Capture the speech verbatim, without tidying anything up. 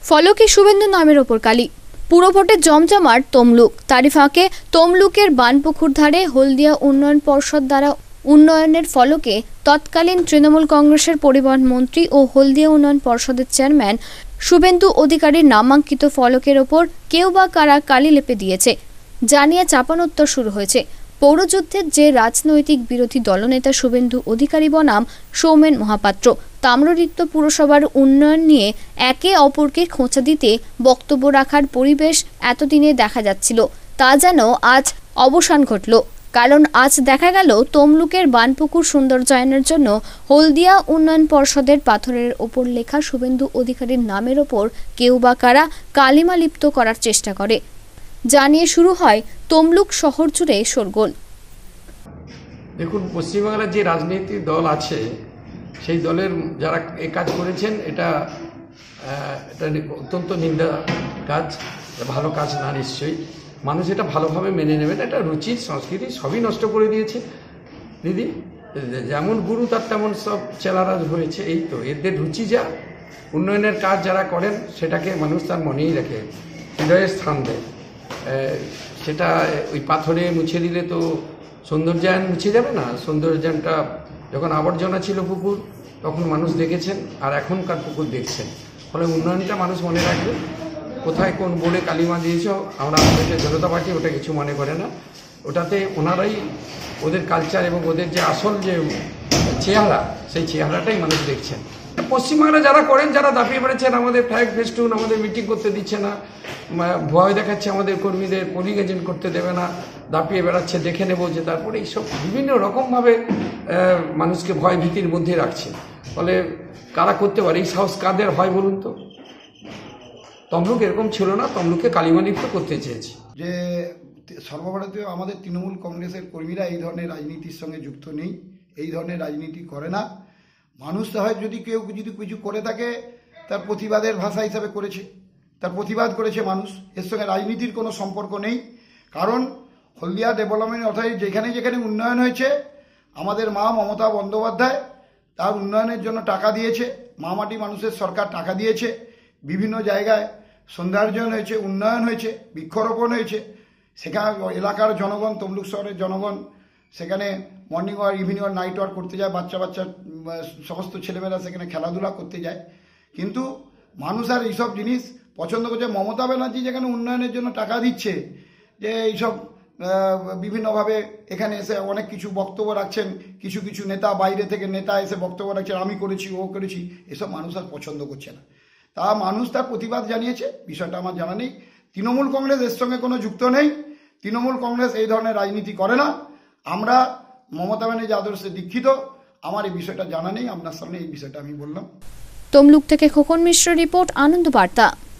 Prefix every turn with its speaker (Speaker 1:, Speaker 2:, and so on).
Speaker 1: ফলকে শুভেন্দু নামের ওপর কালি। পুরো ভোটে জমজমাট তমলুক। তারই ফাঁকে তমলুকের বানপুকুর ধারে হলদিয়া উন্নয়ন পর্ষদ দ্বারা উন্নয়নের ফলকে তৎকালীন তৃণমূল কংগ্রেসের পরিবহন মন্ত্রী ও হলদিয়া উন্নয়ন পর্ষদের চেয়ারম্যান শুভেন্দু অধিকারীর নামাঙ্কিত ফলকের ওপর কেউ বা কারা কালি লেপে দিয়েছে জানিয়ে চাপানোত্তর শুরু হয়েছে। পৌরযুদ্ধের যে রাজনৈতিক বিরোধী দলনেতা শুভেন্দু অধিকারী বনাম সৌমেন মহাপাত্র তাম্রলিপ্ত পুরসভার উন্নয়ন নিয়ে একে অপরকে খোঁচা দিতে বক্তব্য রাখার পরিবেশ এতদিনে দেখা যাচ্ছিল, তা যেন আজ অবসান ঘটল। কারণ আজ দেখা গেল তমলুকের বানপুকুর সৌন্দর্যায়নের জন্য হলদিয়া উন্নয়ন পর্ষদের পাথরের ওপর লেখা শুভেন্দু অধিকারীর নামের ওপর কেউ বা কারা কালিমা লিপ্ত করার চেষ্টা করে জানিয়ে শুরু হয় তমলুক শহর জুড়ে শোরগোল।
Speaker 2: দেখুন, পশ্চিমবাংলার যে রাজনৈতিক দল আছে সেই দলের যারা এই কাজ করেছেন এটা এটা অত্যন্ত নিন্দা কাজ, ভালো কাজ না। নিশ্চয়ই মানুষ এটা ভালোভাবে মেনে নেবেন। এটা রুচি সংস্কৃতি সবই নষ্ট করে দিয়েছে দিদি। যেমন গুরু তার তেমন সব চেলারা হয়েছে। এই তো এদের রুচি যা, উন্নয়নের কাজ যারা করেন সেটাকে মানুষ তার মনেই রাখে, হৃদয়ে স্থান দেয়। সেটা ওই পাথরে মুছে দিলে তো সৌন্দর্যায়ন মুছে যাবে না। সৌন্দর্যায়নটা যখন আবর্জনা ছিল পুকুর তখন মানুষ দেখেছেন, আর এখনকার পুকুর দেখছেন। ফলে উন্নয়নটা মানুষ মনে রাখবে। কোথায় কোন বোর্ডে কালিমা দিয়েছ, আমরা আমাদের জনতা পার্টি ওটা কিছু মনে করে না। ওটাতে ওনারাই ওদের কালচার এবং ওদের যে আসল যে চেহারা সেই চেহারাটাই মানুষ দেখছেন। পশ্চিমবাংলা যারা করেন, যারা দাপিয়ে বেড়েছেন আমাদের ফ্ল্যাগ ফেস্টুন, আমাদের মিটিং করতে দিচ্ছে না, ভয় দেখাচ্ছে আমাদের কর্মীদের, পোলিং এজেন্ট করতে দেবে না, দাপিয়ে বেড়াচ্ছে, দেখে নেবো যে তারপরে এইসব বিভিন্ন রকমভাবে মানুষকে ভয় ভীতির মধ্যে রাখছে। ফলে কারা করতে পারে? এই সাহস কাদের হয় বলুন তো? তমলুক এরকম ছিল না, তমলুককে কালিমালিপ্ত করতে চেয়েছে।
Speaker 3: যে সর্বভারতীয় আমাদের তৃণমূল কংগ্রেসের কর্মীরা এই ধরনের রাজনীতির সঙ্গে যুক্ত নেই, এই ধরনের রাজনীতি করে না। মানুষ হয় যদি কেউ যদি কিছু করে থাকে তার প্রতিবাদের ভাষা হিসাবে করেছে, তার প্রতিবাদ করেছে মানুষ। এর সঙ্গে রাজনীতির কোনো সম্পর্ক নেই। কারণ হলদিয়া ডেভেলপমেন্ট অথরিটি যেখানে যেখানে উন্নয়ন হয়েছে, আমাদের মা মমতা বন্দ্যোপাধ্যায় তার উন্নয়নের জন্য টাকা দিয়েছে। মামাটি মানুষের সরকার টাকা দিয়েছে। বিভিন্ন জায়গায় সৌন্দর্যায়ন হয়েছে, উন্নয়ন হয়েছে, বৃক্ষরোপণ হয়েছে। সেখানে এলাকার জনগণ, তমলুক শহরের জনগণ সেখানে morning walk, evening walk, night walk করতে যায়। বাচ্চা বাচ্চা সমস্ত ছেলেমেয়েরা সেখানে খেলাধুলা করতে যায়। কিন্তু মানুষ আর এইসব জিনিস পছন্দ করছে। মমতা ব্যানার্জি যেখানে উন্নয়নের জন্য টাকা দিচ্ছে, যে এইসব বিভিন্নভাবে এখানে এসে অনেক কিছু বক্তব্য রাখছেন, কিছু কিছু নেতা বাইরে থেকে নেতা এসে বক্তব্য রাখছেন, আমি করেছি, ও করেছি, এসব মানুষ আর পছন্দ করছে না। তা মানুষ তার প্রতিবাদ জানিয়েছে, বিষয়টা আমার জানা নেই। তৃণমূল কংগ্রেস এর সঙ্গে কোনো যুক্ত নেই। তৃণমূল কংগ্রেস এই ধরনের রাজনীতি করে না। আমরা মমতা ব্যানার্জি আদর্শে দীক্ষিত। আমার এই বিষয়টা জানা নেই, আপনার সামনে এই বিষয়টা আমি বললাম।
Speaker 1: তমলুক থেকে খোকন মিশ্র রিপোর্ট, আনন্দ বার্তা।